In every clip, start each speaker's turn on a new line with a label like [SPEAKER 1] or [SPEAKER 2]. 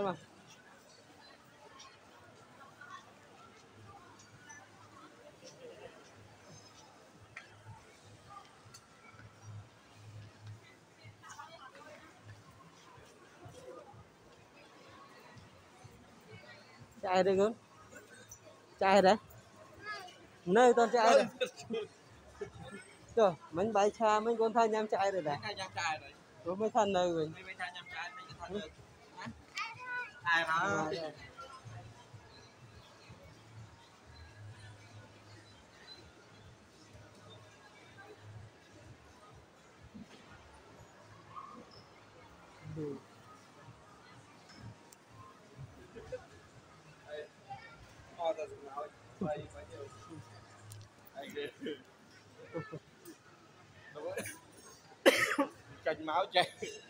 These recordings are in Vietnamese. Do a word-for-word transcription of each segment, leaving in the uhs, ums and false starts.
[SPEAKER 1] con mà chạy đây con chạy đấy nơi con chạy đấy trời mình bay xa mấy con thay nhắm chạy rồi đấy rồi mới thân nơi mình
[SPEAKER 2] ai đó
[SPEAKER 1] ừ.
[SPEAKER 2] chanh máu chay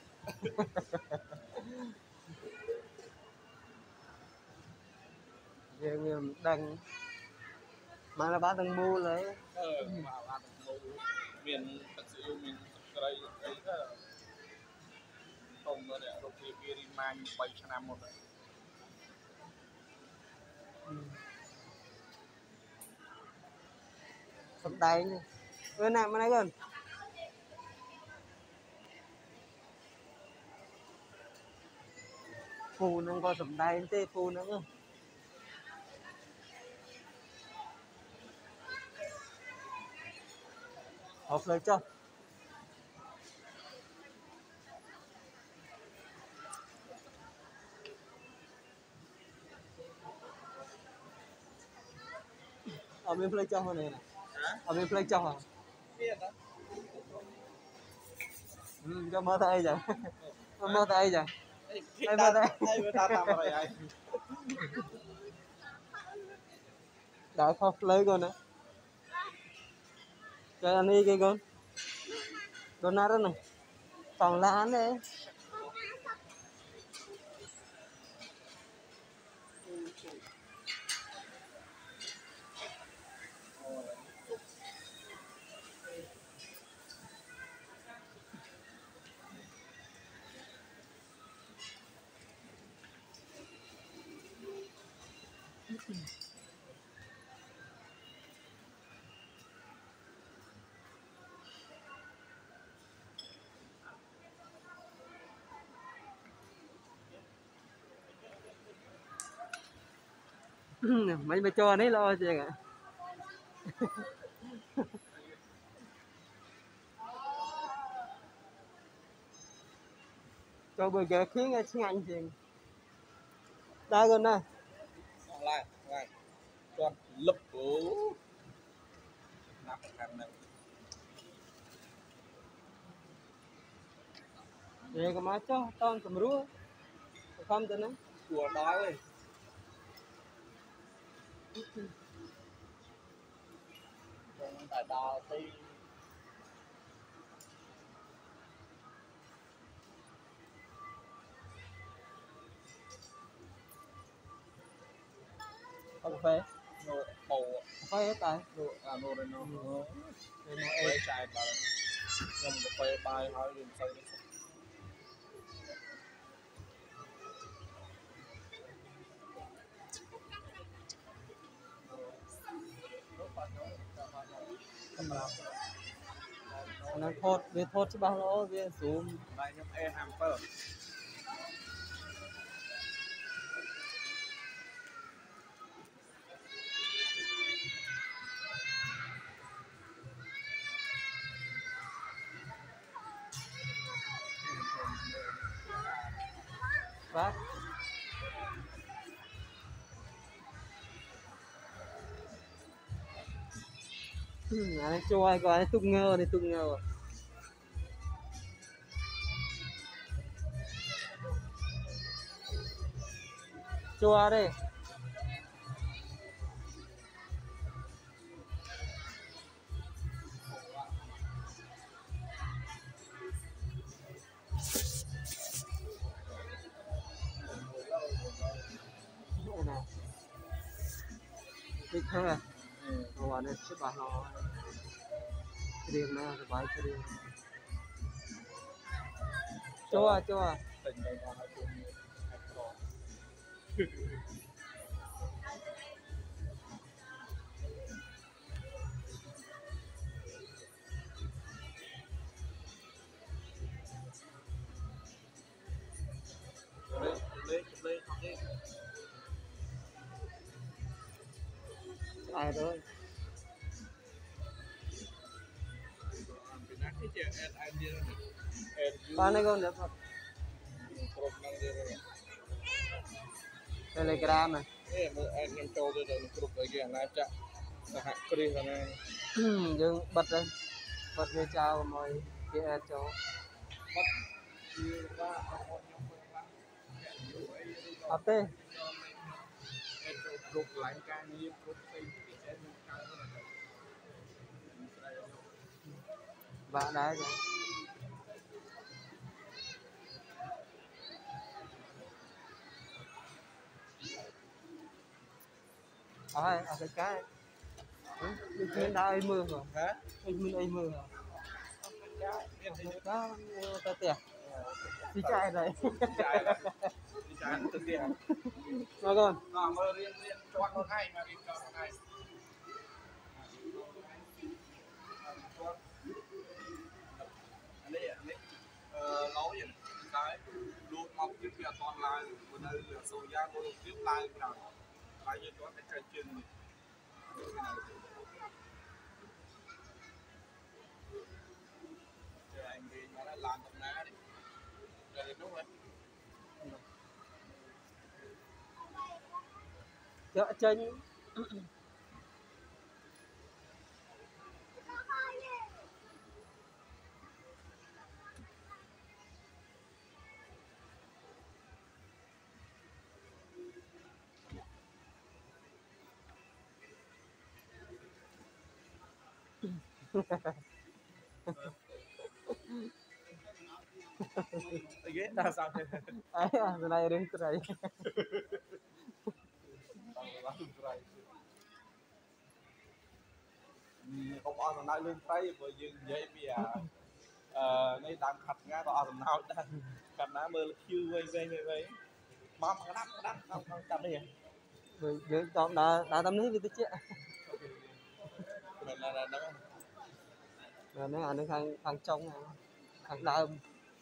[SPEAKER 1] riêng đằng mà là ba đằng mua lấy
[SPEAKER 2] ờ mà ba đằng mua miền thật sự miền đây đây đó không có để đôi khi kia đi mang bảy năm một rồi
[SPEAKER 1] sầm tay nha bữa nào mà này con phù nó có sầm tay tê phù nữa cơ học lời cho ở bên play cho này này ở bên play cho hả ừ, cho mơ tay vậy mơ tay vậy ai mơ tay đã khóc lấy con nữa cái anh đi cái con con nào đó này còn lá đấy mấy mày cho đấy lo chứ ạ cho bữa kia khiến tiếng Anh gì đây con này
[SPEAKER 2] lại lại con lập bố nắp khăn này
[SPEAKER 1] vậy có má cho con tầm rúa không tên nó
[SPEAKER 2] chùa đói ơi con tại đò thì
[SPEAKER 1] cà phê
[SPEAKER 2] nô bầu
[SPEAKER 1] phê hết tại
[SPEAKER 2] nô à nô đây nô nô đây chạy bà nhầm cà phê bài hỏi liền xây
[SPEAKER 1] nó thốt về thốt chứ bao nó về xuống
[SPEAKER 2] đây nhầm e hàm phở
[SPEAKER 1] phát này cho coi này tung ngơ này tung ngơ chua đây thích thế à ừ. Này xếp vào nó riêng nó rồi bài riêng chua chua
[SPEAKER 2] lên lên lên không đi
[SPEAKER 1] ai rồi
[SPEAKER 2] Việt Nam cái chuyện em anh đi rồi em
[SPEAKER 1] con này con được
[SPEAKER 2] chụp năng đi rồi
[SPEAKER 1] Telegram này
[SPEAKER 2] em em em trâu đi rồi chụp cái kia này chắc là hạ đi rồi này
[SPEAKER 1] dương bật lên bật về chào mọi kia cho
[SPEAKER 2] mất như qua không có nhau
[SPEAKER 1] áp tê
[SPEAKER 2] em chụp lại cái như chụp cái em cái
[SPEAKER 1] vạ đá rồi ai ở cái cái mình đã ai mưa rồi
[SPEAKER 2] hả
[SPEAKER 1] mình ai mưa rồi
[SPEAKER 2] em thấy
[SPEAKER 1] đó ta tiệt đi chạy này
[SPEAKER 2] chạy đi chạy từ tiền
[SPEAKER 1] mà con
[SPEAKER 2] à mơ riêng riêng cho con hay mà đi cho con hay anh ấy anh ấy lấu vậy cái luôn mong tiếp việc online bữa nay là sâu giá luôn tiếp live nào live như có cái chơi chân anh đi nó đã làm tầm ná đi rồi đúng rồi
[SPEAKER 1] chợ tranh
[SPEAKER 2] ghét ra sao thế
[SPEAKER 1] ai à cái này đến cái này
[SPEAKER 2] không ăn thằng nào lên tay bởi vì vậy bây giờ này đang khặt ngã có thằng nào đang khặt ná mơ kêu vây vây vây vây mắm cái đắp cái đắp không không chặt đi
[SPEAKER 1] rồi rồi chọn đã đã tâm lý với tôi chứ
[SPEAKER 2] mình là là nó
[SPEAKER 1] rồi nó ăn được hàng hàng trong này hàng đơm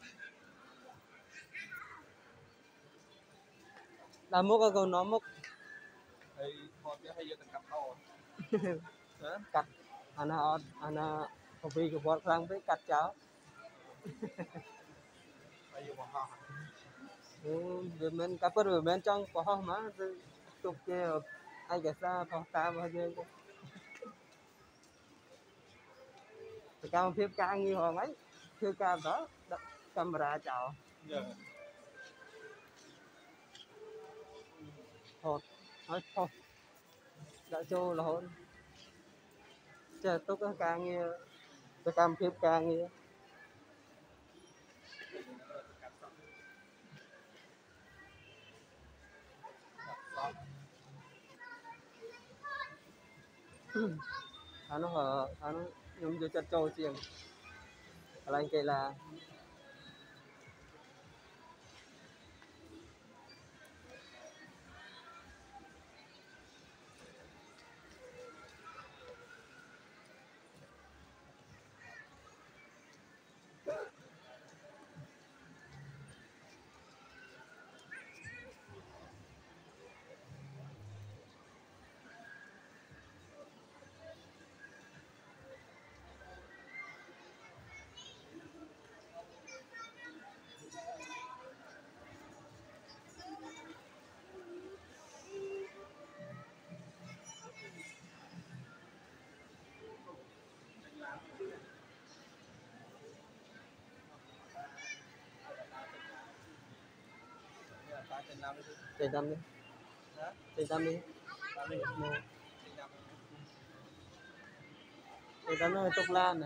[SPEAKER 1] là múc cái con nó múc
[SPEAKER 2] thì thôi chứ hay giờ từng cặp thôi
[SPEAKER 1] cắt anh họ anh công ty của bọn đang với cắt cháu
[SPEAKER 2] bây giờ mà họ
[SPEAKER 1] rồi mình cắt rồi bên trong có hoa má tục kia ai cái sao phong ta mà chơi cao phim ca như họ mấy phim ca đó camera chào hột nói thôi đã cho là hôn chờ tôi có ca nghe tôi cam phim ca nghe anh nó hở anh nó nhung cho chặt trâu chiềng anh kể là tiền tâm đi tiền tâm đi tiền tâm nó tục lan này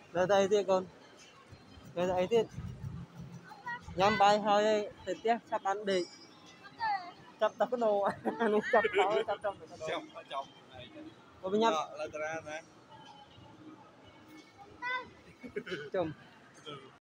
[SPEAKER 1] Rồi đây thì con. Rồi đây thì nhắm bay hơi thì tiếc sắp ăn đi. Chắp tập cái đồ nó chắp đó chắp trong cái đồ.
[SPEAKER 2] Chồng chồng.
[SPEAKER 1] Có bên nhắm.
[SPEAKER 2] Là ra nè.
[SPEAKER 1] Chồng.